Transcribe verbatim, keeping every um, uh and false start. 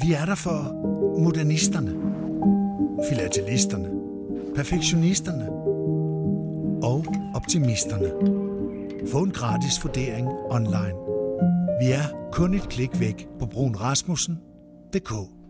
Vi er der for modernisterne, filatelisterne, perfektionisterne og optimisterne. Få en gratis vurdering online. Vi er kun et klik væk på brun rasmussen punktum d k.